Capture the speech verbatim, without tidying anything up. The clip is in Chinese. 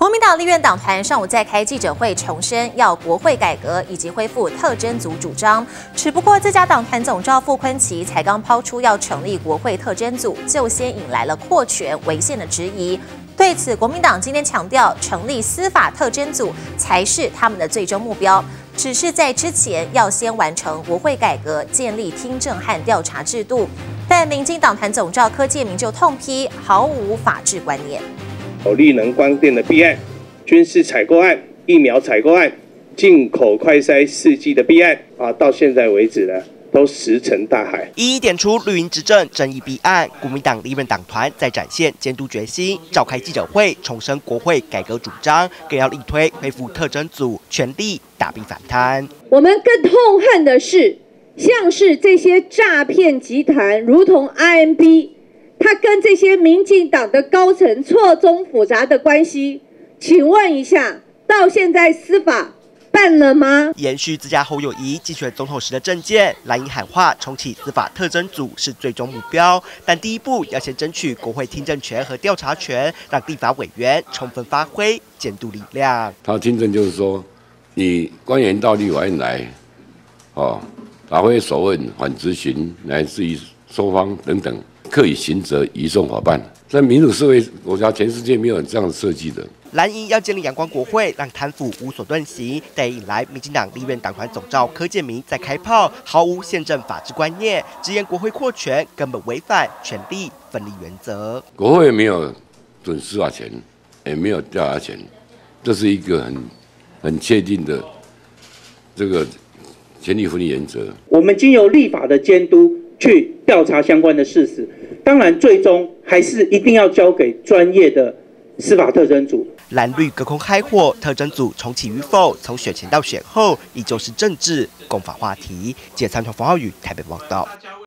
国民党立院党团上午在开记者会，重申要国会改革以及恢复特侦组主张。只不过，这家党团总召傅昆萁才刚抛出要成立国会特侦组，就先引来了扩权违宪的质疑。对此，国民党今天强调，成立司法特侦组才是他们的最终目标，只是在之前要先完成国会改革，建立听证和调查制度。但民进党团总召柯建铭就痛批，毫无法治观念。 有力能光电的弊案、军事采购案、疫苗采购案、进口快筛试剂的弊案啊，到现在为止呢，都石沉大海。 一一点出绿营执政争议弊案，国民党立院党团在展现监督决心，召开记者会，重申国会改革主张，更要力推恢复特侦组，全力打击反贪。 我们更痛恨的是，像是这些诈骗集团，如同 I M B。 他跟这些民进党的高层错综复杂的关系，请问一下，到现在司法办了吗？ 延续自家侯友宜竞选总统时的政见，蓝营喊话重启司法特侦组是最终目标，但第一步要先争取国会听证权和调查权，让立法委员充分发挥监督力量。 他听证就是说，你官员到立法院来，哦，发挥手问、反质询，乃至于收方等等。 课以刑责移送法办，在民主社会国家，全世界没有这样设计的。 蓝营要建立阳光国会，让贪腐无所遁形，但引来民进党立院党团总召柯建铭在开炮，毫无宪政法治观念，直言国会扩权根本违反权力分立原则。 国会没有准司法权，也没有调查权，这是一个很很确定的这个权力分立原则。 我们经由立法的监督去调查相关的事实。 当然，最终还是一定要交给专业的司法特侦组。 蓝绿隔空开火，特侦组重启与否，从选前到选后，依旧是政治攻防话题。记者参从冯浩宇台北报道。